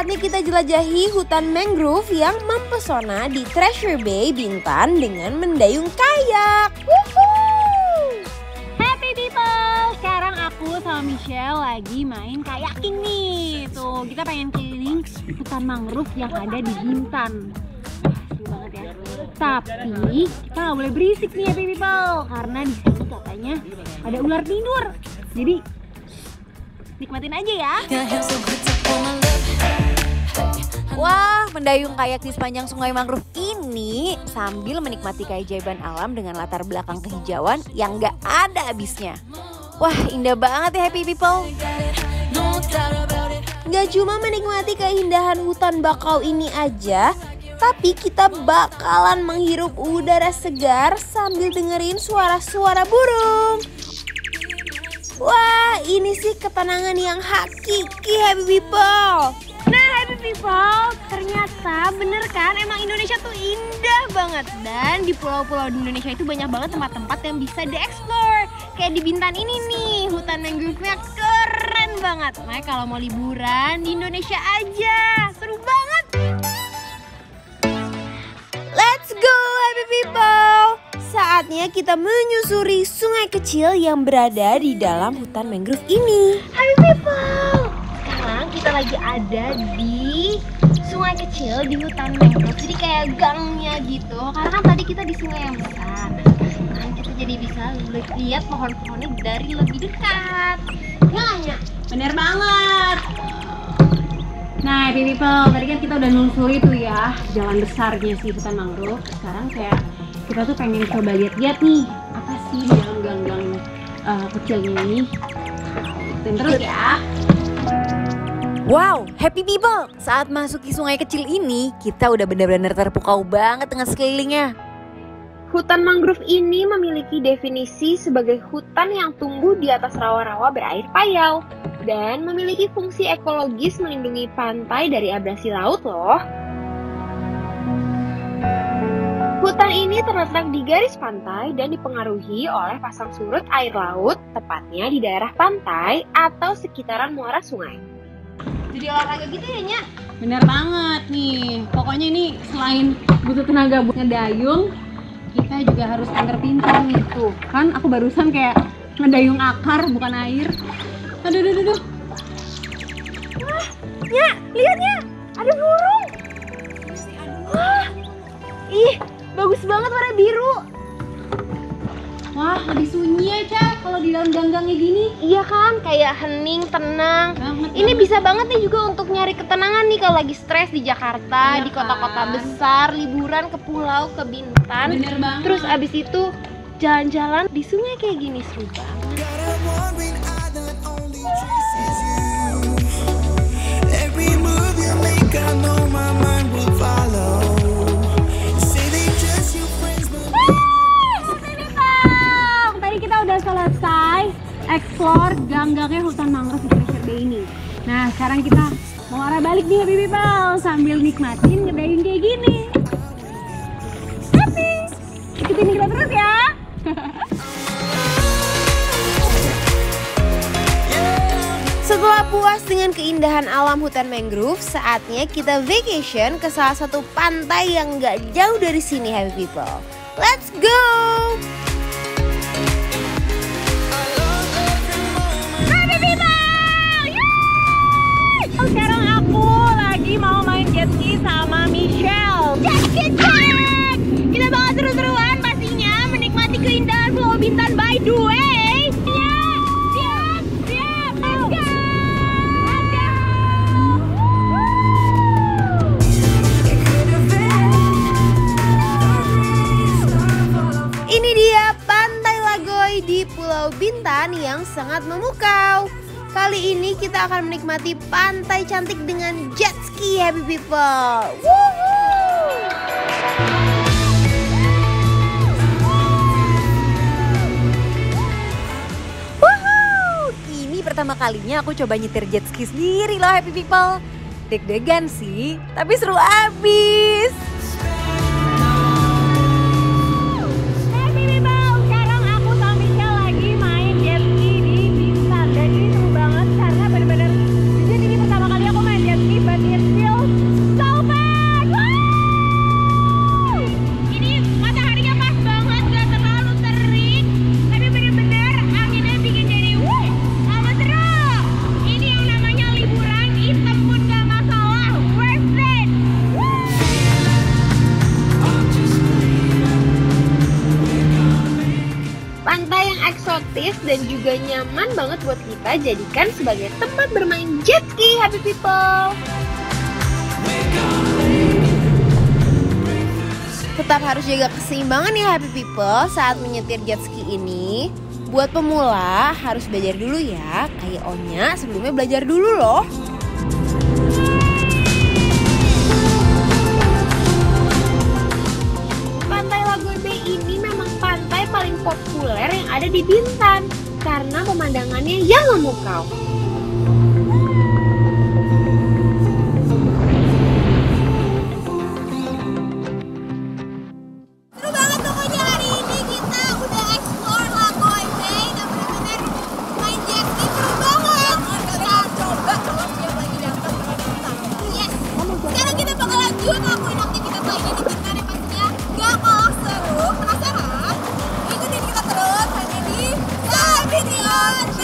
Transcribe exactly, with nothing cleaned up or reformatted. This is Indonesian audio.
Saatnya kita jelajahi hutan mangrove yang mempesona di Treasure Bay, Bintan dengan mendayung kayak. Woohoo! Happy people! Sekarang aku sama Michelle lagi main kayaking nih. Tuh, kita pengen keliling hutan mangrove yang ada di Bintan. Seru banget ya. Tapi kita nggak boleh berisik nih happy people, karena di sini katanya ada ular tidur. Jadi nikmatin aja ya. Wah, mendayung kayak di sepanjang sungai mangrove ini sambil menikmati keajaiban alam dengan latar belakang kehijauan yang gak ada habisnya. Wah, indah banget ya happy people. Gak cuma menikmati keindahan hutan bakau ini aja, tapi kita bakalan menghirup udara segar sambil dengerin suara-suara burung. Wah, ini sih ketenangan yang hakiki happy people. Nah happy people, ternyata bener kan emang Indonesia tuh indah banget. Dan di pulau-pulau di Indonesia itu banyak banget tempat-tempat yang bisa dieksplor. Kayak di Bintan ini nih, hutan mangrove-nya keren banget. Makanya kalau mau liburan di Indonesia aja, seru banget. Let's go happy people. Saatnya kita menyusuri sungai kecil yang berada di dalam hutan mangrove ini. Happy people, sekarang kita lagi ada di sungai kecil di hutan mangrove. Jadi kayak gangnya gitu. Karena kan tadi kita di sungai yang besar. Sekarang kita jadi bisa lihat pohon-pohonnya dari lebih dekat. Nanya, bener banget. Nah happy people, tadi kan kita udah nelusuri tuh ya jalan besarnya si hutan mangrove. Sekarang kayak kita tuh pengen coba lihat-lihat nih apa sih di dalam gang-gang uh, kecilnya ini. Ikutin terus ya. Wow, happy people. Saat masuki sungai kecil ini, kita udah benar-benar terpukau banget dengan sekelilingnya. Hutan mangrove ini memiliki definisi sebagai hutan yang tumbuh di atas rawa-rawa berair payau dan memiliki fungsi ekologis melindungi pantai dari abrasi laut loh. Hutan ini terletak di garis pantai dan dipengaruhi oleh pasang surut air laut, tepatnya di daerah pantai atau sekitaran muara sungai. Jadi olahraga gitu ya, Nya? Bener banget nih, pokoknya ini selain butuh tenaga buat ngedayung, kita juga harus pinter-pinter nih tuh. Kan aku barusan kayak ngedayung akar bukan air. Aduh, aduh, aduh. Wah, Nya, lihat Nya, ada burung. Wah, ih, bagus banget warna biru. Wah, lebih sunyi ya, Ca, kalau di dalam gang-gangnya gini. Iya kan, kayak hening, tenang. Banget, Ini banget. bisa banget nih juga untuk nyari ketenangan nih kalau lagi stres di Jakarta, Iya di kota-kota kan? besar, liburan ke pulau, ke Bintan. Bener banget. Terus abis itu jalan-jalan di sungai kayak gini, seru banget. Selesai explore gang-gangnya hutan mangrove di Treasure Bay ini. Nah sekarang kita mau arah balik nih happy people sambil nikmatin ngedayung kayak gini. Happy, ikutin kita terus ya. Setelah puas dengan keindahan alam hutan mangrove, saatnya kita vacation ke salah satu pantai yang gak jauh dari sini happy people. Let's go! Sekarang aku lagi mau main jet ski sama Michelle. Jet ski check! Kita bakal seru-seruan pastinya menikmati keindahan Pulau Bintan by the way. Siap, siap, siap, let's go! Let's go! Ini dia Pantai Lagoy di Pulau Bintan yang sangat memukau. Kali ini kita akan menikmati pantai cantik dengan jet ski happy people. Woohoo! Woohoo! Ini pertama kalinya aku coba nyetir jet ski sendiri loh happy people. Deg-degan sih, tapi seru abis. Happy people, sekarang aku sama Michelle lagi main jet ski di Bintan. Dan ini seru banget karena bener-bener jujur ini pertama kali aku main jet ski, but it's praktis dan juga nyaman banget buat kita jadikan sebagai tempat bermain jet ski, happy people. Tetap harus jaga keseimbangan ya happy people saat menyetir jet ski ini. Buat pemula harus belajar dulu ya, kayak Onya sebelumnya belajar dulu loh. Pantai Lagoy Bay ini memang pantai paling populer yang ada di Bintan karena pemandangannya yang memukau. Ngelakuin aktivitas lainnya di Bintan yang pastinya gak kalah seru. Penasaran? Ikutin kita terus hanya di Sky Beyond.